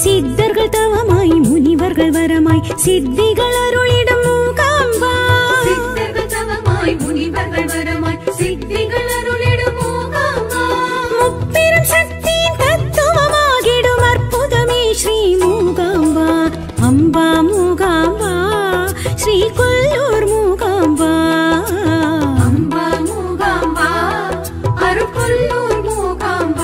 சித்தர்கள் தவமாய் முனிவர்கள் வரமாய் சித்திகள் அருளிடும் மூகாம்பா. சித்தர்கள் தவமாய் முனிவர்கள் வரமாய் சித்திகள் அருளிடும் மூகாம்பா. முப்பெரும் சக்தியின் தத்துவமாகிடும் அற்புதமே ஸ்ரீ மூகாம்பா. அம்பா மூகாம்பா ஸ்ரீ கொல்லூர் மூகாம்பா. அம்பா மூகாம்பா அருள்கொல்லூர் மூகாம்பா.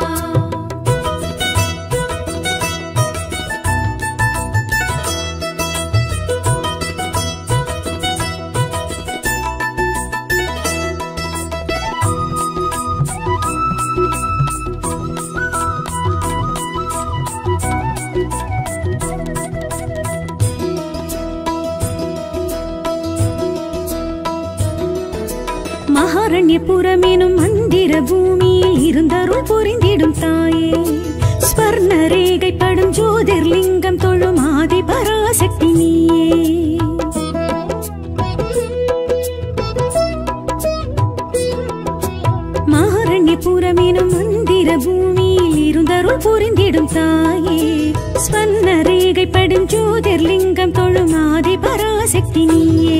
மகாரண்யபுரம் எனும் மந்திர பூமியில் இருந்தருள் புரிந்திடும் தாயே. ஸ்வர்ண ரேகைப்படும் ஜோதிர்லிங்கம் தொழும் ஆதி பராசக்தி நீயே. மகாரண்யபுரம் எனும் மந்திர பூமியில் இருந்தருள் புரிந்திடும் தாயே. ஸ்வர்ண ரேகைப்படும் ஜோதிர்லிங்கம் தொழும் ஆதி பராசக்தி நீயே.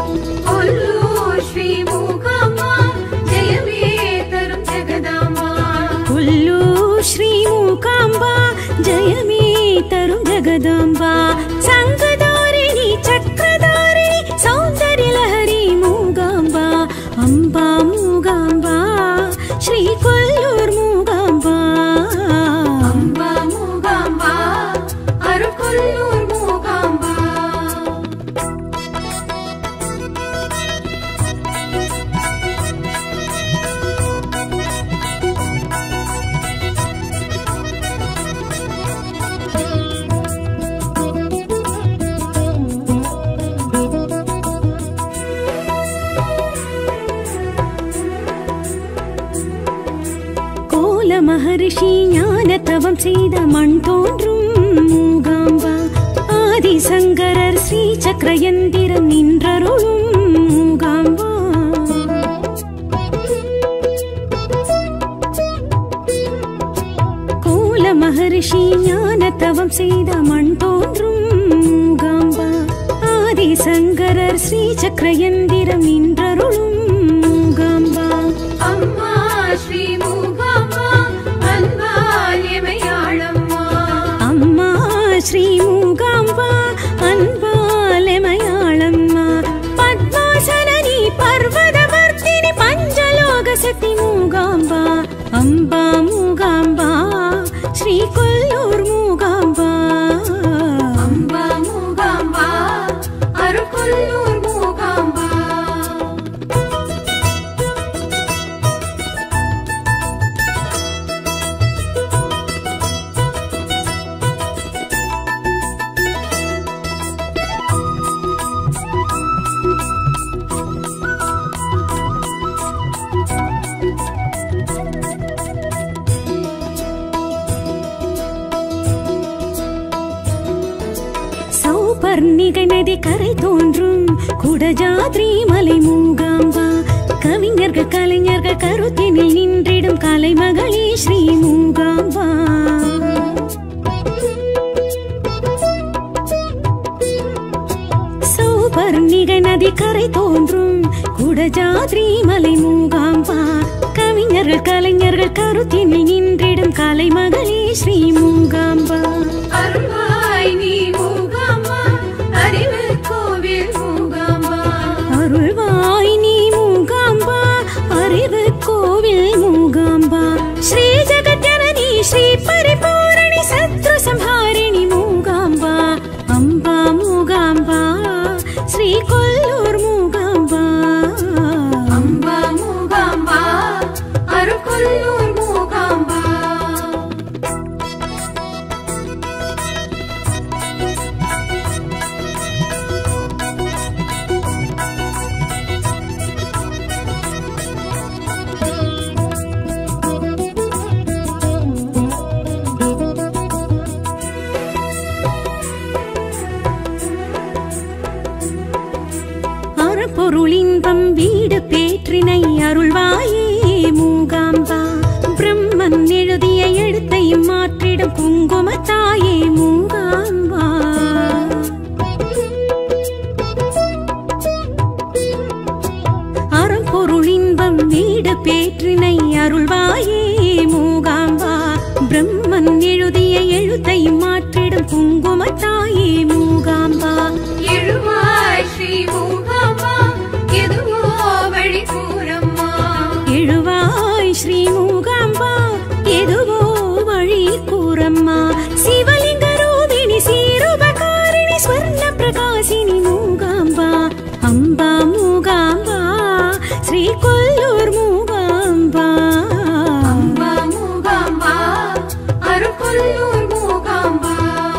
ஸ்ரீ மூகாம்பா ஜெயமே தரும் ஜெகதாம்பா. கொல்லூர் ஸ்ரீ மூகாம்பா ஜெயமே தரும் ஜெகதாம்பா. சங்கதாரிணி சக்கரதாரிணி சௌந்தர்ய லஹரி மூகாம்பா. அம்பா மூகாம்பா ஸ்ரீ கொல்லூர் மூகாம்பா. அம்பா மூகாம்பா அருள்கொல்லூர் மூகாம்பா. மகரிஷி ஞான தவம் செய்த மண் தோன்றும் மூகாம்பா. ஆதிசங்கரர் ஸ்ரீ சக்கரயந்திரம் நின்றருளும் மூகாம்பா. கோல மகரிஷி ஞான தவம் செய்த மண் தோன்றும் மூகாம்பா. ஆதிசங்கரர் ஸ்ரீ சக்கரயந்திரம் நின்றருளும் மூகாம்பா. அம்மா ஸ்ரீ மூகாம்பா அன்பால் எமையாளம்மா. அம்மா ஸ்ரீ மூகாம்பா அன்பால் எமையாளம்மா. பத்மாசனி பர்வதவர்த்தினி பஞ்சலோக சக்தி மூகாம்பா. அம்பா மூகாம்பா ஸ்ரீ கொல்லூர் மூகாம்பா. அம்பா மூகாம்பா அருள்கொல்லூர் மூகாம்பா. சௌபர்ணிகை நதி கரை தோன்றும் குடஜாத்ரி மலை மூகாம்பா. கவிஞர்கள் கலைஞர்கள் கருத்தினில் நின்றிடும் கலைமகளே ஸ்ரீ மூகாம்பா. சௌபர்ணிகை நதி கரை தோன்றும் குடஜாத்ரி மலை மூகாம்பா. கவிஞர்கள் கலைஞர்கள் கருத்தினில் நின்றிடும் கலைமகளே ஸ்ரீ மூகாம்பா. அருள்வாய் நீ மூகாம்பா அறிவு கோவில் மூகாம்பா. அருள்வாய் நீ மூகாம்பா அறிவு கோவில் மூகாம்பா. ஸ்ரீ ஜெகத்ஜனனி ஸ்ரீ பரிபூரணி சத்ரு சம்ஹாரிணி மூகாம்பா. அம்பா மூகாம்பா ஸ்ரீ கொல்லூர் மூகாம்பா. அம்பா மூகாம்பா அருள்கொல்லூர் மூகாம்பா. பொருளின்பம் வீடு பேற்றினை அருள்வாயே மூகாம்பா. பிரம்மன் எழுதிய எழுத்தையும் மாற்றிடும் குங்குமத்தாயே शिवलिंग रूपिणी श्रीरूपकारिणि स्वर्ण प्रकाशिनी मूगाम्बा अम्बा मूगाम्बा श्री कोल्लूर मूगाम्बा अम्बा मूगाम्बा अरुकोल्लूर मूगाम्बा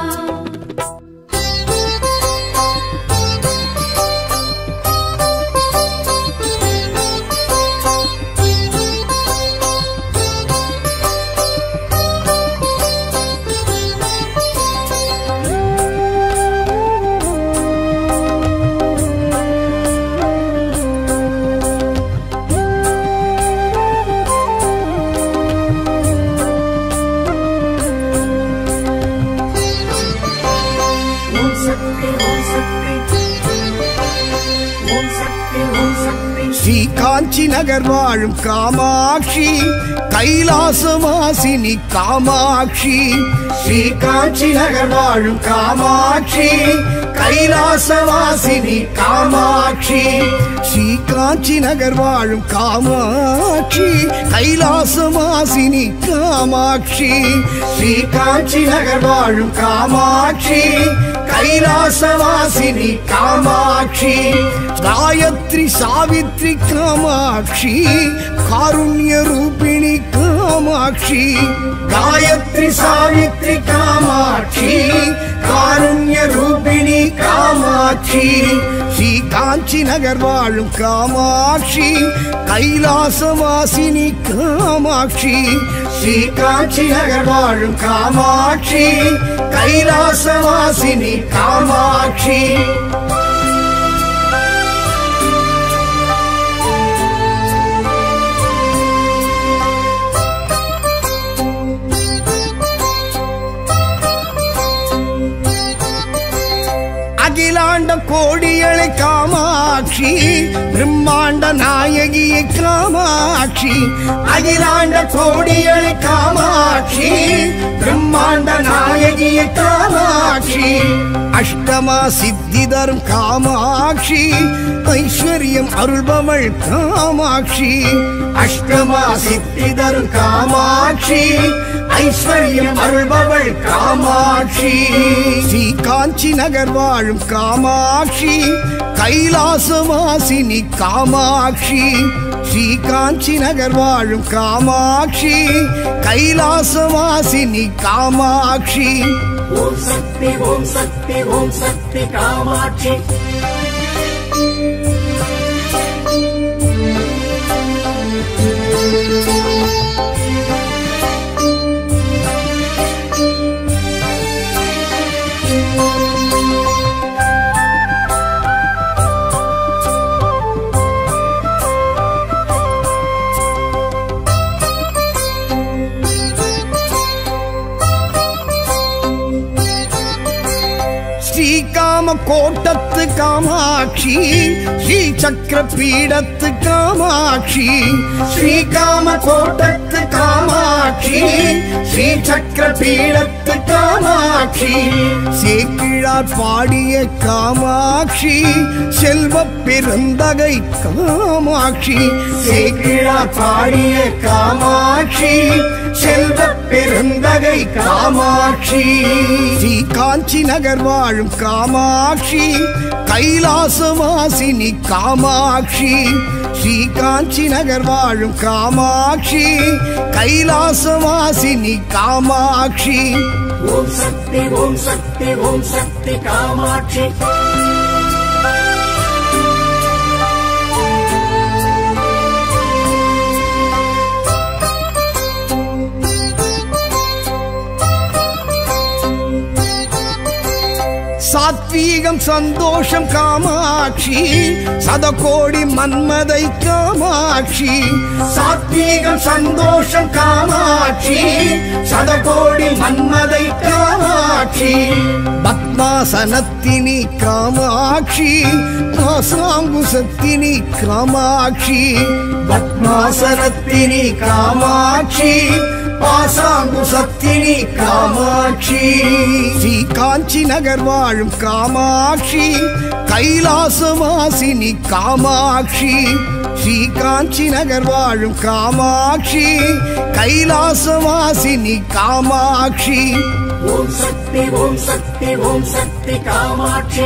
ஸ்ரீ காஞ்சி நகர் வாழும் காமாட்சி கைலாசவாசினி காமாட்சி ஸ்ரீ காஞ்சி நகர் வாழும் காமாட்சி கைலாசவாசினி காமாட்சி ஸ்ரீ காஞ்சி நகர் வாழும் காமாட்சி கைலாசவாசினி காமாட்சி ஸ்ரீ காஞ்சி நகர் வாழும் காமாட்சி கைலாசவாசினி காமாட்சி गायत्री सावित्री कामाक्षी कारुण्य रूपिणी कामाक्षी गायत्री सावित्री कामाक्षी कारुण्य रूपिणी कामाक्षी श्री कांची नगर वाळुम कामाक्षी कैलासवासिनी कामाक्षी श्री कांची नगर वाळुम कामाक्षी कैलासवासिनी कामाक्षी अखिलांड कोडियळे कामाक्षी ब्रह्मांड नायकी कामाक्षी अखिलांड कोडियळे कामाक्षी ब्रह्मांड नायकी कामाक्षी अष्टमा सिद्धिधर्म कामाक्षी ऐश्वर्यम अरुळबवळ कामाक्षी अष्टमा सिद्धिधर्म कामाक्षी ऐश्वर्यम अरुळबवळ कामाक्षी श्री कांची नगर वाळुम कामाक्षी कैलासवासिनी कामाक्षी श्री कांची नगर वाळुम कामाक्षी कैलासवासिनी कामाक्षी ओम शक्ति कामाक्षी कोटत् कामाक्षी श्री चक्र पीडत् कामाक्षी श्री काम कोटत् कामाक्षी श्री चक्र पीडत् कामाक्षी சேக்கிழார் பாடிய காமாட்சி செல்வ பெருந்தகை காமாட்சி சேக்கிழார் பாடிய காமாட்சி செல்வ பெருந்தகை காமாட்சி ஸ்ரீ காஞ்சி நகர் வாழும் காமாட்சி கைலாசவாசினி காமாட்சி ஸ்ரீ காஞ்சி நகர் வாழும் காமாட்சி கைலாசவாசினி காமாட்சி ओम शक्ति कामाक्षी सात्विकम संतोषम कामाक्षी सदकोटि मन्मदै कामाक्षी सात्विकम संतोषम कामाक्षी सदकोटि मन्मदै कामाक्षी पद्मासनत्तिनी कामाक्षी पासाङ्कुशत्तिनी कामाक्षी पद्मासनत्तिनी कामाक्षी पासाङ्कुशत्तिनी कामाक्षी श्री कांची नगर वाழும் कामाक्षी कैलासवासिनी कामाक्षी श्री कांची नगर वाழும் कामाक्षी कैलासवासिनी कामाक्षी ஓம் சக்தி ஓம் சக்தி ஓம் சக்தி காமாட்சி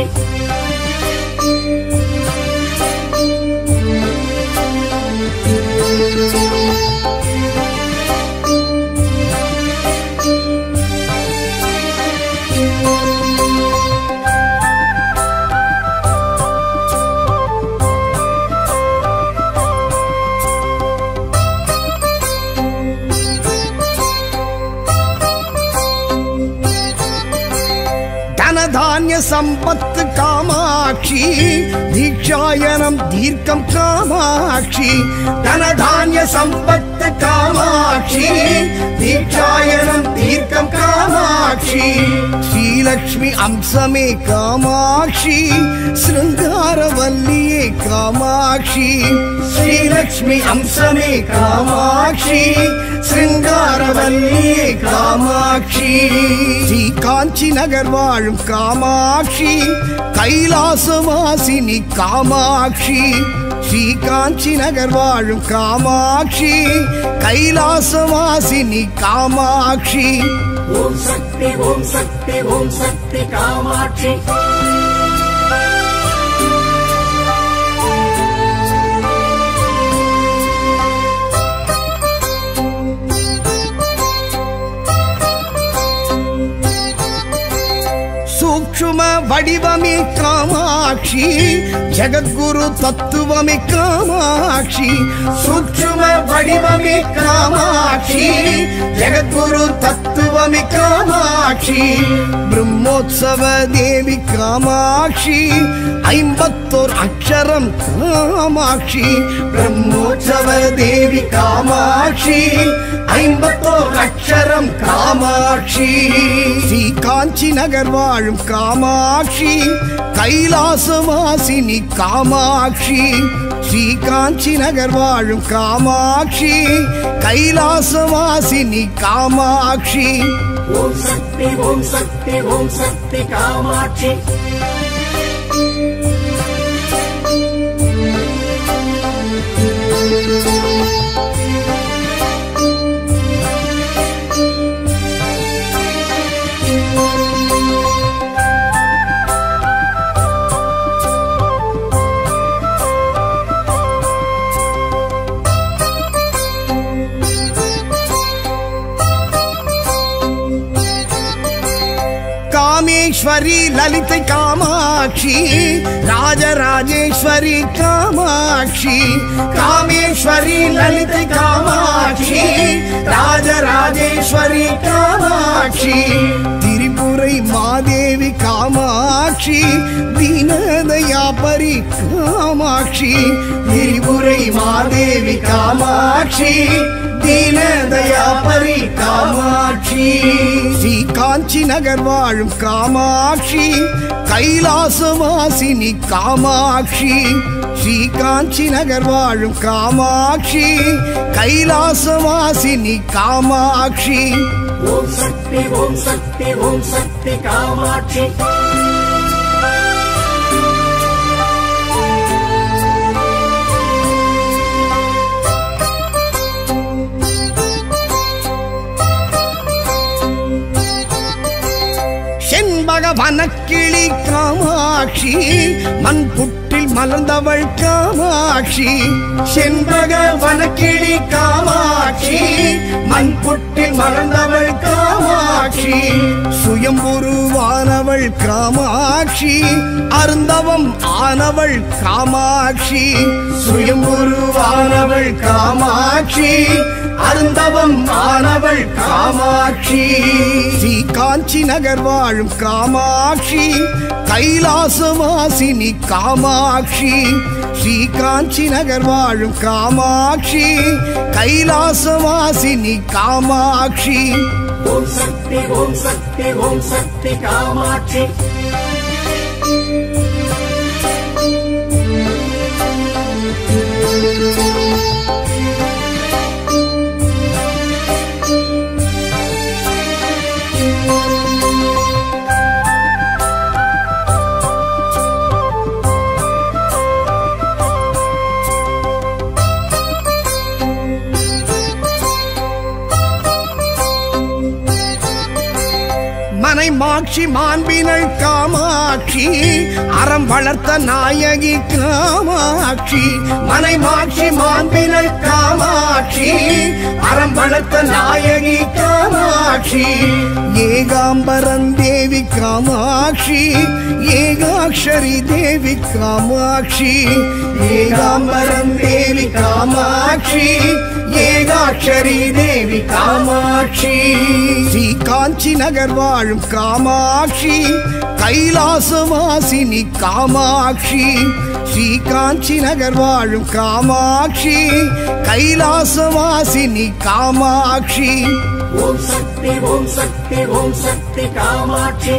தனதானிய சம்பத்து காமாட்சி தீட்சாயனம் தீர்க்கம் காமாட்சி தனதானிய சம்பத்து காமாட்சி தீட்சாயனம் தீர்க்கம் காமாட்சி ஸ்ரீலக்ஷ்மி அம்சமே காமாட்சி சிருங்காரவல்லியே காமாட்சி ஸ்ரீலக்ஷ்மி அம்சமே காமாட்சி சிருங்காரவல்லியே காமாட்சி ஸ்ரீ காஞ்சி நகர் வாழும் காமாட்சி கைலாசவாசினி காமாட்சி ஸ்ரீ காஞ்சி நகர் வாழும் காமாட்சி கைலாசவாசினி காமாட்சி ஓம் சக்தி ஓம் சக்தி ஓம் சக்தி காமாட்சி சூக்ஷ்ம வடிவமே காமாட்சி ஜெகத்குரு தத்துவமே காமாட்சி சூக்ஷ்ம வடிவமே காமாட்சி ஜெகத்குரு தத்துவமே காமாட்சி பிரம்மோத்சவ தேவி காமாட்சி 51 அக்ஷரம் காமாட்சி பிரம்மோத்சவ தேவி காமாட்சி 51 அக்ஷரம் காமாட்சி ஸ்ரீ காஞ்சி நகர் வாழும் காமாட்சி கைலாசவாசினி காமாட்சி ஸ்ரீ காஞ்சி நகர் வாழும் காமாட்சி கைலாசவாசினி காமாட்சி ஓம் சக்தி ஓம் சக்தி ஓம் சக்தி காமாட்சி காமேஸ்வரி லலிதை காமாட்சி ராஜராஜேஸ்வரி காமாட்சி காமேஸ்வரி லலிதை காமாட்சி ராஜராஜேஸ்வரி காமாட்சி திரிபுரை மாதேவி காமாட்சி தீனதயாபரி காமாட்சி திரிபுரை மாதேவி காமாட்சி தீனதயாபரி காமாட்சி ஸ்ரீ காஞ்சி நகர் வாழும் காமாட்சி கைலாசவாசினி காமாட்சி ஸ்ரீ காஞ்சி நகர் வாழும் காமாட்சி கைலாசவாசினி காமாட்சி ஓம் சக்தி ஓம் சக்தி ஓம் சக்தி காமாட்சி வனக்கிளி காமாட்சி மண் புற்றில் மலர்ந்தவள் காமாட்சி செண்பக வனக்கிளி காமாட்சி மண் புற்றில் மலர்ந்தவள் காமாட்சி சுயம்புருவானவள் காமாட்சி அருந்தவம் ஆனவள் காமாட்சி சுயம்புருவானவள் காமாட்சி அருந்தவம் ஆனவள் காமாட்சி ஸ்ரீ காஞ்சி நகர் வாழும் காமாட்சி கைலாசவாசினி காமாட்சி ஸ்ரீ காஞ்சி நகர் வாழும் காமாட்சி கைலாசவாசினி காமாட்சி ஓம் சக்தி ஓம் சக்தி ஓம் சக்தி காமாட்சி மாட்சி மாண்பினள் காமாட்சி அறம் வளர்த்த நாயகி காமாட்சி மனை மாட்சி மாண்பினள் காமாட்சி அறம் வளர்த்த நாயகி காமாட்சி ஏகாம்பரன் தேவி காமாட்சி ஏகாட்சரி தேவி காமாட்சி ஏகாம்பரன் தேவி காமாட்சி ஏகாட்சரி தேவி காமாட்சி ஸ்ரீ காஞ்சி நகர் வாழும் காமாட்சி கைலாசவாசினி காமாட்சி ஸ்ரீ காஞ்சி நகர் வாழும் காமாட்சி கைலாசவாசினி காமாட்சி ஓம் சக்தி ஓம் சக்தி ஓம் சக்தி காமாட்சி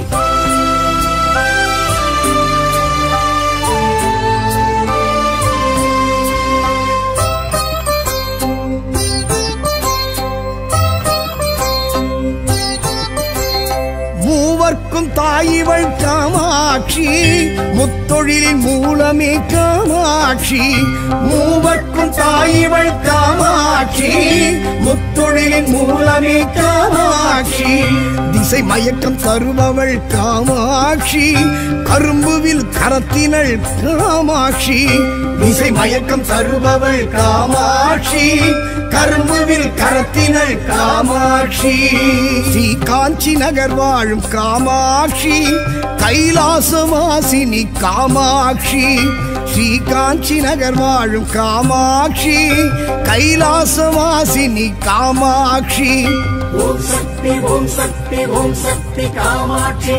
மூவர்க்கும் தாயிவள் காமாட்சி முத்தொழிலின் மூலமே காமாட்சி மூவர்க்கும் தாயிவள் காமாட்சி முத்தொழிலின் மூலமே காமாட்சி திசை மயக்கம் தருபவள் காமாட்சி கரும்புவில் கரத்தினள் காமாட்சி திசை மயக்கம் தருபவள் காமாட்சி கரும்புவில் கரத்தினள் காமாட்சி ஸ்ரீ காஞ்சி நகர் வாழும் காமாட்சி கைலாசவாசினி காமாட்சி ஸ்ரீ காஞ்சி நகர் வாழும் காமாட்சி கைலாசவாசினி காமாட்சி ஓம் சக்தி ஓம் சக்தி ஓம் சக்தி காமாட்சி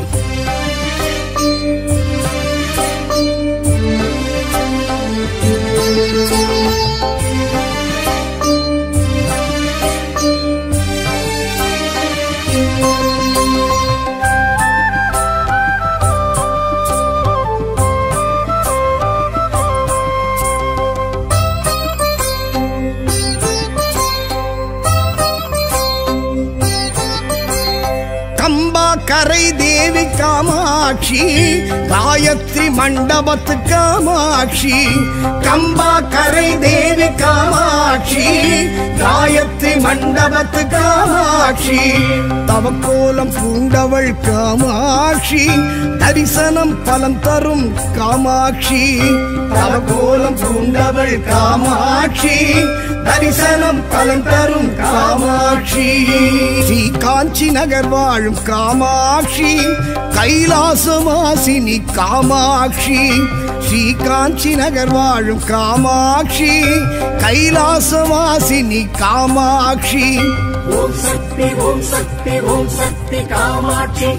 கரை தேவி காமாட்சி காயத்ரி மண்டபத்து காமாட்சி கம்பா கரை தேவி காமாட்சி காயத்ரி மண்டபத்து காமாட்சி தவக்கோலம் பூண்டவள் காமாட்சி தரிசனம் பலம் தரும் காமாட்சி தவக்கோலம் பூண்டவள் காமாட்சி தரிசனம் பலம் தரும் காமாட்சி ஸ்ரீ காஞ்சி நகர் வாழும் காமாட்சி கைலாசவாசினி காமாட்சி ஸ்ரீ காஞ்சி நகர் வாழும் காமாட்சி கைலாசவாசினி காமாட்சி ஓம் சக்தி ஓம் சக்தி ஓம் சக்தி காமாட்சி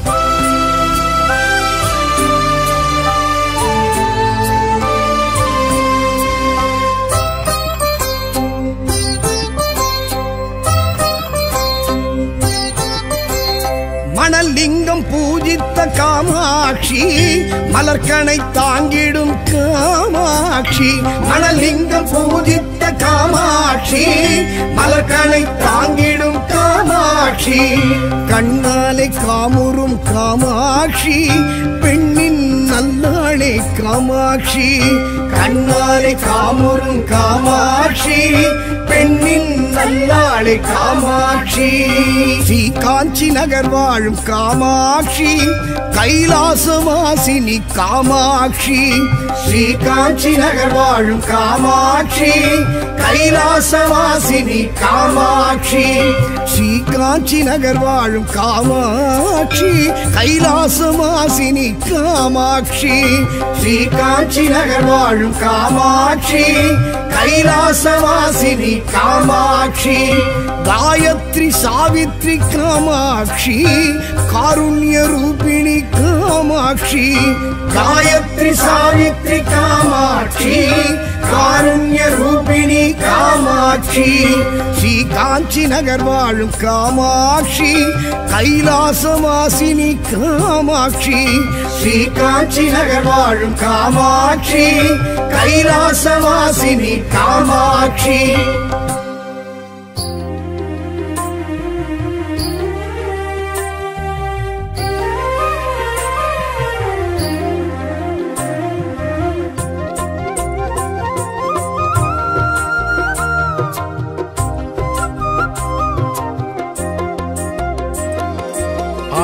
மணலிங்கம் பூஜித்த காமாட்சி மலர்கனை தாங்கிடும் காமாட்சி மணலிங்கம் பூஜித்த காமாட்சி மலர்கனை தாங்கிடும் காமாட்சி கண்ணாலை காமுறும் காமாட்சி பெண்ணின் நல்லாளே காமாட்சி கண்ணாலை காமுறும் காமாட்சி பெண்ணின் நல்லாளே காமாட்சி ஸ்ரீ காஞ்சி நகர் வாழும் காமாட்சி கைலாசவாசினி காமாட்சி ஸ்ரீ காஞ்சி நகர் வாழும் காமாட்சி கைலாசவாசினி காமாட்சி ஸ்ரீ காஞ்சி நகர் வாழும் காமாட்சி கைலாசவாசினி காமாட்சி ஸ்ரீ காஞ்சி நகர் வாழும் காமாட்சி கைலாசவாசினி காமாட்சி காயத்ரி சாவித்ரி காமாட்சி காருண்ய ரூபிணி காமாட்சி காயத்ரி சாவித்ரி காமாட்சி காருண்ய ரூபிணி காமாட்சி ஸ்ரீ காஞ்சி நகர் வாழும் காமாட்சி கைலாசவாசினி காமாட்சி ஸ்ரீ காஞ்சி நகர் வாழும் காமாட்சி கைலாசவாசினி காமாட்சி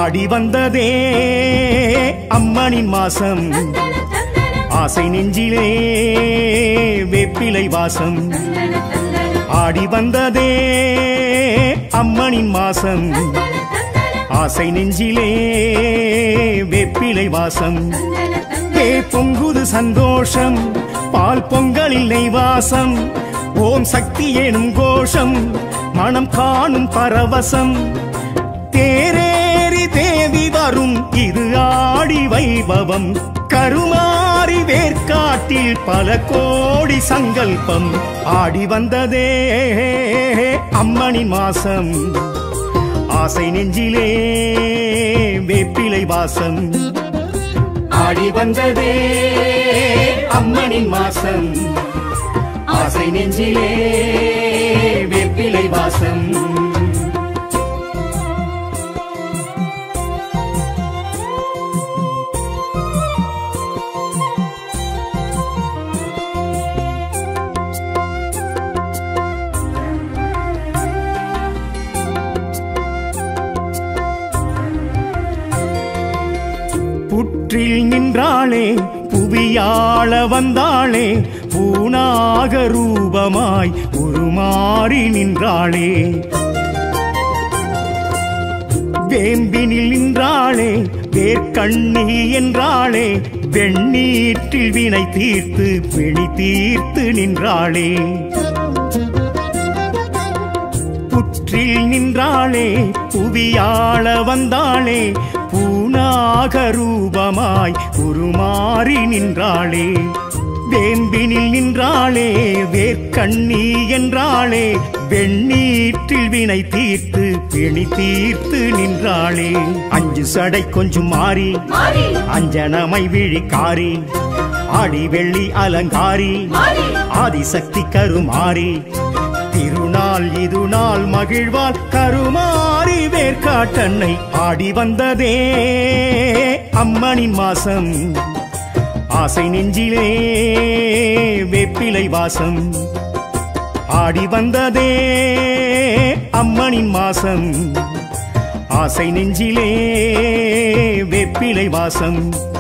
ஆடி வந்ததே அம்மனின் மாசம் ஆசை நெஞ்சிலே வேப்பிலை வாசம் ஆடி வந்ததே அம்மனின் மாசம் ஆசை நெஞ்சிலே வேப்பிலை வாசம் பொங்குது சந்தோஷம் பால் பொங்கலில் நெய் வாசம் ஓம் சக்தி எனும் கோஷம் மனம் காணும் பரவசம் தேரேறி தேவி வரும் இது ஆடி வைபவம் கருமாறி வேர்க்காட்டில் பல கோடி சங்கல்பம் ஆடி வந்ததே அம்மனின் மாசம் ஆசை நெஞ்சிலே வேப்பிலை வாசம் ஆடி வந்ததே அம்மனின் மாசம் ஆசை நெஞ்சிலே வேப்பிலை வாசம் புற்றில் நின்றாளே புவியாள வந்தாளே பூனாக ரூபமாய் உருமாறி நின்றாளே வேம்பினில் நின்றாளே வேர்க்கண்ணி என்றாளே வெண்ணீற்றில் வினை தீர்த்து பிணி தீர்த்து நின்றாளே புற்றில் நின்றாளே புவியாள வந்தாளே பூனாக ரூபமாய் உருமாறி நின்றாளே வேம்பினில் நின்றாளே வேர்க்கண்ணி என்றாளே வெண்ணீற்றில் வினை தீர்த்து பிணி தீர்த்து நின்றாளே அஞ்சு சடை கொஞ்சம் மாறி அஞ்சனமை விழிக்காரி ஆடி வெள்ளி அலங்காரி ஆதிசக்தி கருமாரி திருநாள் இது நாள் மகிழ்வால் கருமாறி வேர்க்காட்டன்னை ஆடி வந்ததே அம்மனின் மாசம் ஆசை நெஞ்சிலே வேப்பிலை வாசம் ஆடி வந்ததே அம்மனின் மாசம் ஆசை நெஞ்சிலே வேப்பிலை வாசம்